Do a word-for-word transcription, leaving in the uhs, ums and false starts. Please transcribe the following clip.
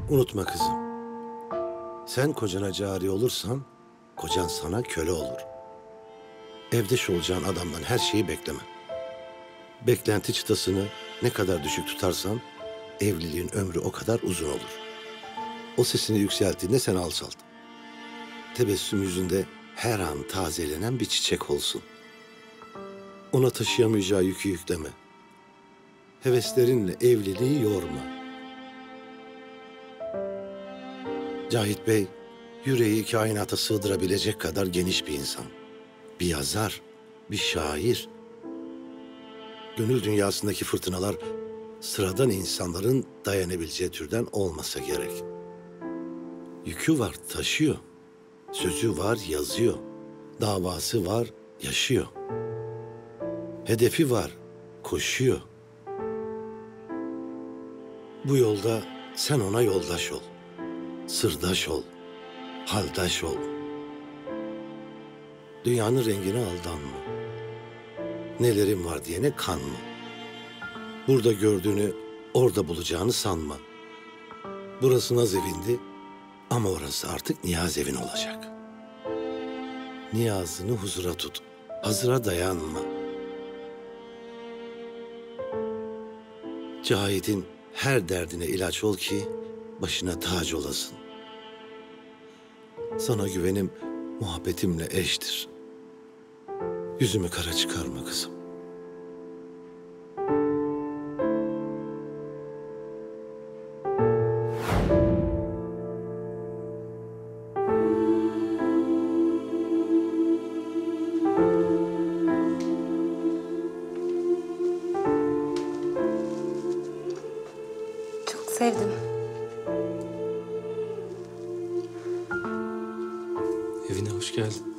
Unutma kızım. Sen kocana cari olursan, kocan sana köle olur. Evdeş olacağın adamdan her şeyi bekleme. Beklenti çıtasını ne kadar düşük tutarsan, evliliğin ömrü o kadar uzun olur. O sesini yükselttiğinde sen alçalt. Tebessüm yüzünde her an tazelenen bir çiçek olsun. Ona taşıyamayacağı yükü yükleme. Heveslerinle evliliği yorma. Cahit Bey, yüreği kainata sığdırabilecek kadar geniş bir insan. Bir yazar, bir şair. Gönül dünyasındaki fırtınalar sıradan insanların dayanabileceği türden olmasa gerek. Yükü var, taşıyor. Sözü var, yazıyor. Davası var, yaşıyor. Hedefi var, koşuyor. Bu yolda sen ona yoldaş ol. Sırdaş ol, haldaş ol. Dünyanın rengine aldanma. Nelerin var diyene kanma. Burada gördüğünü orada bulacağını sanma. Burası naz evindi ama orası artık niyaz evin olacak. Niyazını huzura tut, hazıra dayanma. Cahit'in her derdine ilaç ol ki başına tac olasın. Sana güvenim muhabbetimle eştir. Yüzümü kara çıkarma kızım. Çok sevdim. Evine hoş geldin.